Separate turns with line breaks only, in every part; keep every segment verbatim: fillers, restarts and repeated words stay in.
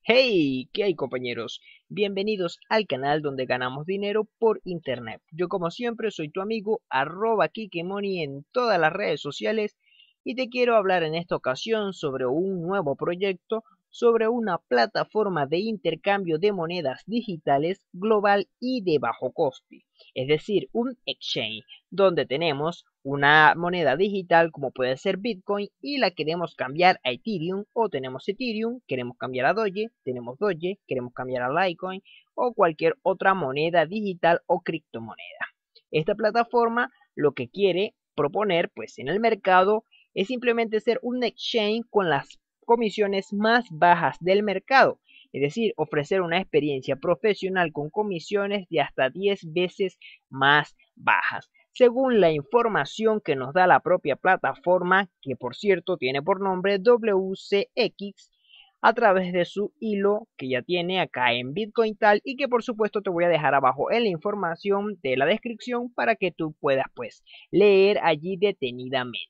Hey, ¿qué hay compañeros? Bienvenidos al canal donde ganamos dinero por internet. Yo como siempre soy tu amigo arroba Kikemoni en todas las redes sociales y te quiero hablar en esta ocasión sobre un nuevo proyecto, sobre una plataforma de intercambio de monedas digitales global y de bajo coste, es decir, un exchange donde tenemos una moneda digital como puede ser Bitcoin y la queremos cambiar a Ethereum, o tenemos Ethereum, queremos cambiar a Doge, tenemos Doge, queremos cambiar a Litecoin o cualquier otra moneda digital o criptomoneda. Esta plataforma lo que quiere proponer pues en el mercado es simplemente ser un exchange con las comisiones más bajas del mercado, es decir, ofrecer una experiencia profesional con comisiones de hasta diez veces más bajas, según la información que nos da la propia plataforma, que por cierto tiene por nombre W C X, a través de su hilo que ya tiene acá en Bitcoin Tal, y que por supuesto te voy a dejar abajo en la información de la descripción para que tú puedas pues leer allí detenidamente.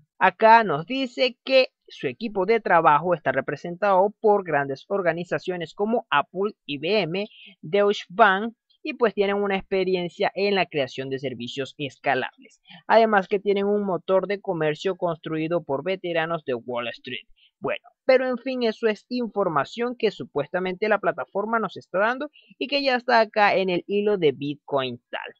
Acá nos dice que su equipo de trabajo está representado por grandes organizaciones como Apple, I B M, Deutsche Bank, y pues tienen una experiencia en la creación de servicios escalables. Además que tienen un motor de comercio construido por veteranos de Wall Street. Bueno, pero en fin, eso es información que supuestamente la plataforma nos está dando y que ya está acá en el hilo de Bitcoin Tal.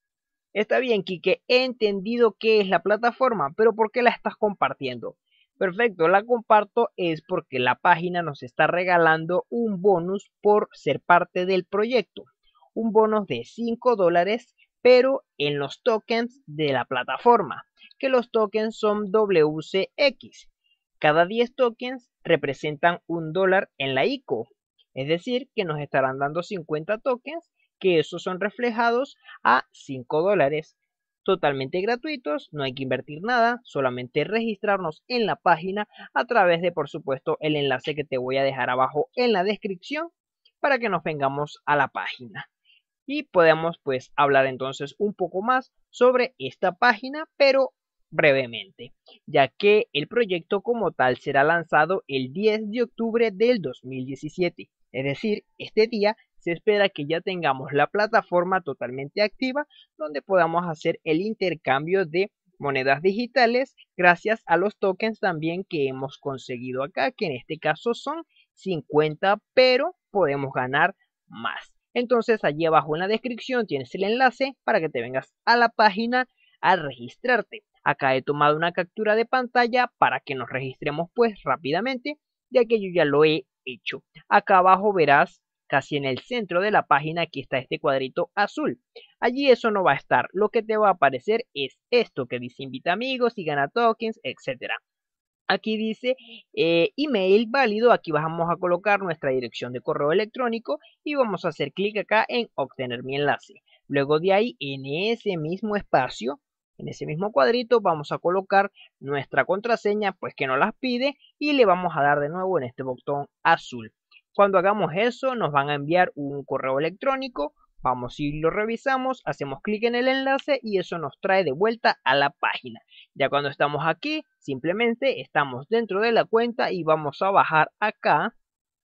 Está bien, Quique, he entendido qué es la plataforma, pero ¿por qué la estás compartiendo? Perfecto, la comparto es porque la página nos está regalando un bonus por ser parte del proyecto. Un bonus de cinco dólares, pero en los tokens de la plataforma, que los tokens son W C X. Cada diez tokens representan un dólar en la I C O. Es decir, que nos estarán dando cincuenta tokens, que esos son reflejados a cinco dólares. Totalmente gratuitos, no hay que invertir nada, solamente registrarnos en la página a través de, por supuesto, el enlace que te voy a dejar abajo en la descripción para que nos vengamos a la página y podemos pues hablar entonces un poco más sobre esta página, pero brevemente, ya que el proyecto como tal será lanzado el diez de octubre del dos mil diecisiete, es decir, este día se espera que ya tengamos la plataforma totalmente activa donde podamos hacer el intercambio de monedas digitales gracias a los tokens también que hemos conseguido acá, que en este caso son cincuenta, pero podemos ganar más. Entonces allí abajo en la descripción tienes el enlace para que te vengas a la página a registrarte. Acá he tomado una captura de pantalla para que nos registremos pues rápidamente, ya que yo ya lo he hecho. Acá abajo verás casi en el centro de la página, aquí está este cuadrito azul. Allí eso no va a estar, lo que te va a aparecer es esto que dice invita amigos y gana tokens, etcétera. Aquí dice eh, email válido, aquí vamos a colocar nuestra dirección de correo electrónico y vamos a hacer clic acá en obtener mi enlace. Luego de ahí, en ese mismo espacio, en ese mismo cuadrito, vamos a colocar nuestra contraseña, pues que nos las pide, y le vamos a dar de nuevo en este botón azul. Cuando hagamos eso, nos van a enviar un correo electrónico. Vamos y lo revisamos, hacemos clic en el enlace y eso nos trae de vuelta a la página. Ya cuando estamos aquí, simplemente estamos dentro de la cuenta y vamos a bajar acá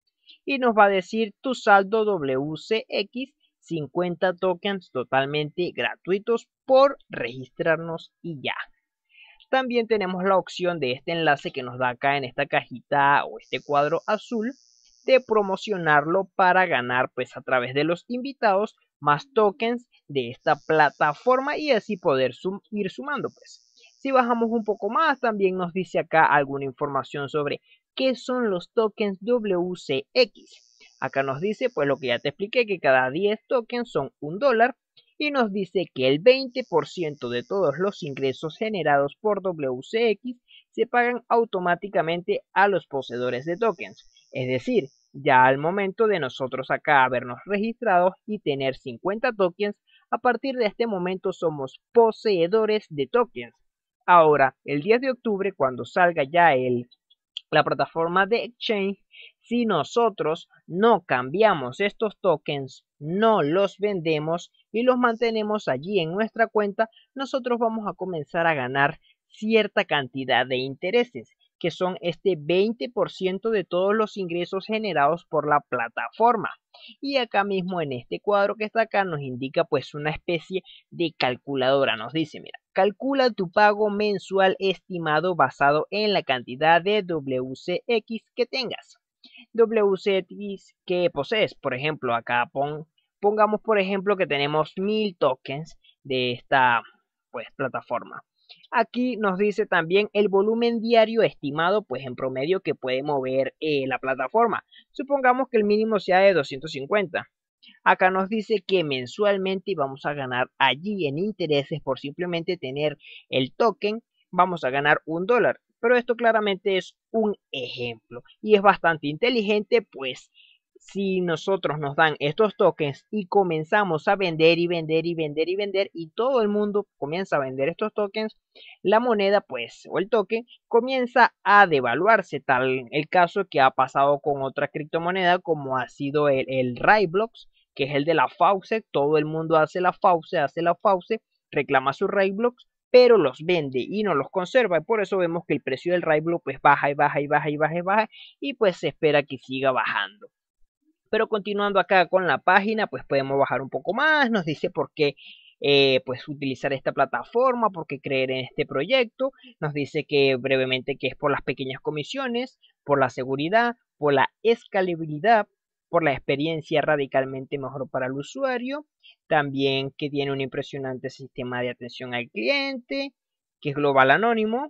y nos va a decir tu saldo W C X, cincuenta tokens totalmente gratuitos por registrarnos y ya. También tenemos la opción de este enlace que nos da acá en esta cajita o este cuadro azul de promocionarlo para ganar pues a través de los invitados más tokens de esta plataforma y así poder sum ir sumando pues. Si bajamos un poco más también nos dice acá alguna información sobre qué son los tokens W C X. Acá nos dice pues lo que ya te expliqué, que cada diez tokens son un dólar, y nos dice que el veinte por ciento de todos los ingresos generados por W C X se pagan automáticamente a los poseedores de tokens. Es decir, ya al momento de nosotros acá habernos registrado y tener cincuenta tokens, a partir de este momento somos poseedores de tokens. Ahora, el diez de octubre, cuando salga ya el, la plataforma de exchange, si nosotros no cambiamos estos tokens, no los vendemos y los mantenemos allí en nuestra cuenta, nosotros vamos a comenzar a ganar cierta cantidad de intereses, que son este veinte por ciento de todos los ingresos generados por la plataforma. Y acá mismo en este cuadro que está acá nos indica pues una especie de calculadora. Nos dice, mira, calcula tu pago mensual estimado basado en la cantidad de W C X que tengas. W C X que posees, por ejemplo, acá pon, pongamos por ejemplo que tenemos mil tokens de esta pues plataforma. Aquí nos dice también el volumen diario estimado, pues en promedio que puede mover eh, la plataforma. Supongamos que el mínimo sea de doscientos cincuenta. Acá nos dice que mensualmente vamos a ganar allí en intereses por simplemente tener el token, vamos a ganar un dólar. Pero esto claramente es un ejemplo y es bastante inteligente, pues si nosotros nos dan estos tokens y comenzamos a vender y vender y vender y vender y todo el mundo comienza a vender estos tokens, la moneda pues o el token comienza a devaluarse, tal el caso que ha pasado con otra criptomoneda como ha sido el, el Roblox, que es el de la Faucet. Todo el mundo hace la Faucet, hace la Faucet, reclama su Roblox, pero los vende y no los conserva, y por eso vemos que el precio del Roblox pues baja y baja y baja y baja y baja y pues se espera que siga bajando. Pero continuando acá con la página, pues podemos bajar un poco más, nos dice por qué eh, pues utilizar esta plataforma, por qué creer en este proyecto, nos dice que brevemente que es por las pequeñas comisiones, por la seguridad, por la escalabilidad, por la experiencia radicalmente mejor para el usuario, también que tiene un impresionante sistema de atención al cliente, que es global anónimo,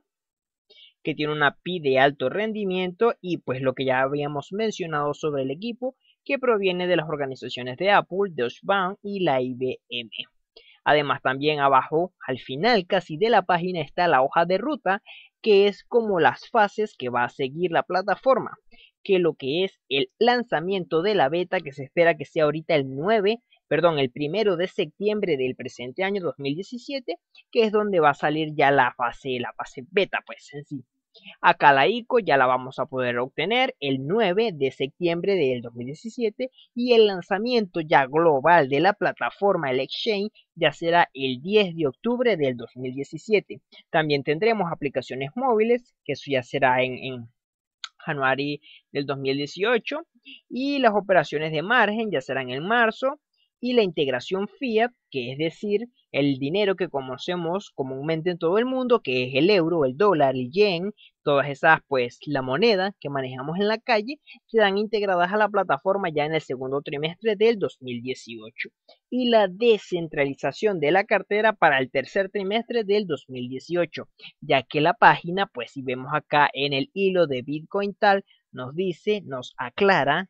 que tiene una P I de alto rendimiento y pues lo que ya habíamos mencionado sobre el equipo, que proviene de las organizaciones de Apple, Deutsche Bank y la I B M. Además, también abajo, al final casi de la página, está la hoja de ruta, que es como las fases que va a seguir la plataforma, que lo que es el lanzamiento de la beta, que se espera que sea ahorita el nueve, perdón, el primero de septiembre del presente año dos mil diecisiete, que es donde va a salir ya la fase, la fase beta, pues en sí. Acá la I C O ya la vamos a poder obtener el nueve de septiembre del dos mil diecisiete y el lanzamiento ya global de la plataforma, el exchange, ya será el diez de octubre del dos mil diecisiete. También tendremos aplicaciones móviles, que eso ya será en, en januario del dos mil dieciocho, y las operaciones de margen ya serán en marzo, y la integración fiat, que es decir, el dinero que conocemos comúnmente en todo el mundo, que es el euro, el dólar, el yen, todas esas, pues la moneda que manejamos en la calle, serán integradas a la plataforma ya en el segundo trimestre del dos mil dieciocho. Y la descentralización de la cartera para el tercer trimestre del dos mil dieciocho, ya que la página, pues si vemos acá en el hilo de Bitcoin tal, nos dice, nos aclara,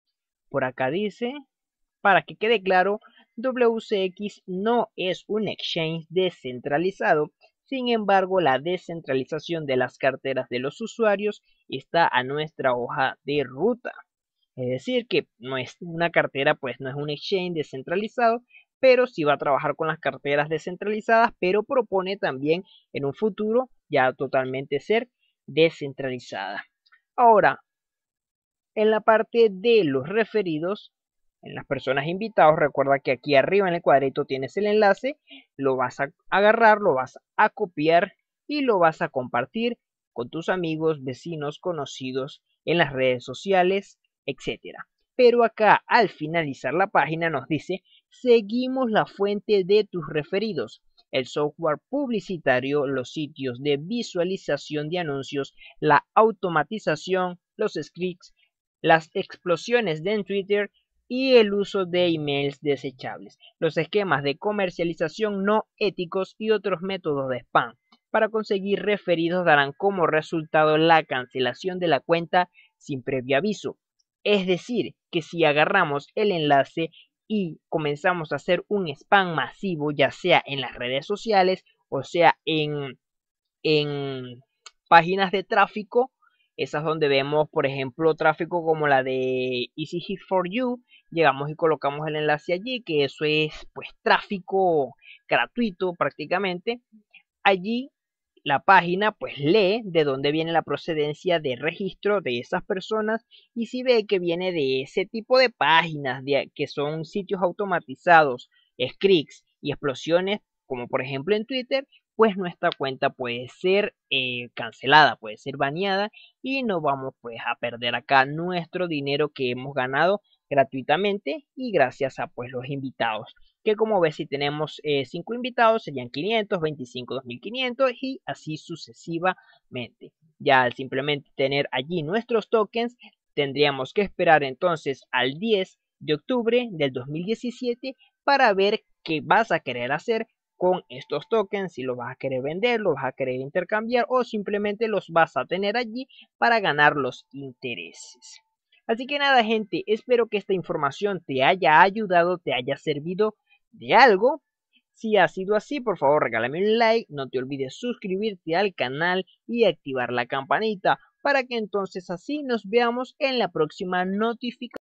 por acá dice, para que quede claro, W C X no es un exchange descentralizado. Sin embargo, la descentralización de las carteras de los usuarios está a nuestra hoja de ruta. Es decir, que no es una cartera, pues no es un exchange descentralizado, pero sí va a trabajar con las carteras descentralizadas, pero propone también en un futuro ya totalmente ser descentralizada. Ahora, en la parte de los referidos, en las personas invitados, recuerda que aquí arriba en el cuadrito tienes el enlace, lo vas a agarrar, lo vas a copiar y lo vas a compartir con tus amigos, vecinos, conocidos en las redes sociales, etcétera. Pero acá al finalizar la página nos dice, seguimos la fuente de tus referidos, el software publicitario, los sitios de visualización de anuncios, la automatización, los scripts, las explosiones de Twitter y el uso de emails desechables, los esquemas de comercialización no éticos y otros métodos de spam. Para conseguir referidos darán como resultado la cancelación de la cuenta sin previo aviso. Es decir, que si agarramos el enlace y comenzamos a hacer un spam masivo, ya sea en las redes sociales o sea en, en páginas de tráfico, esas donde vemos, por ejemplo, tráfico como la de Easy Hit for You, llegamos y colocamos el enlace allí, que eso es pues tráfico gratuito prácticamente. Allí la página pues lee de dónde viene la procedencia de registro de esas personas y si ve que viene de ese tipo de páginas de, que son sitios automatizados, scripts y explosiones, como por ejemplo en Twitter, pues nuestra cuenta puede ser eh, cancelada, puede ser baneada y no vamos pues a perder acá nuestro dinero que hemos ganado gratuitamente y gracias a pues los invitados. Que como ves, si tenemos cinco invitados serían quinientos, veinticinco, dos mil quinientos y así sucesivamente. Ya al simplemente tener allí nuestros tokens, tendríamos que esperar entonces al diez de octubre del dos mil diecisiete para ver qué vas a querer hacer con estos tokens, si los vas a querer vender, los vas a querer intercambiar o simplemente los vas a tener allí para ganar los intereses. Así que nada, gente, espero que esta información te haya ayudado, te haya servido de algo. Si ha sido así, por favor regálame un like, no te olvides suscribirte al canal y activar la campanita para que entonces así nos veamos en la próxima notificación.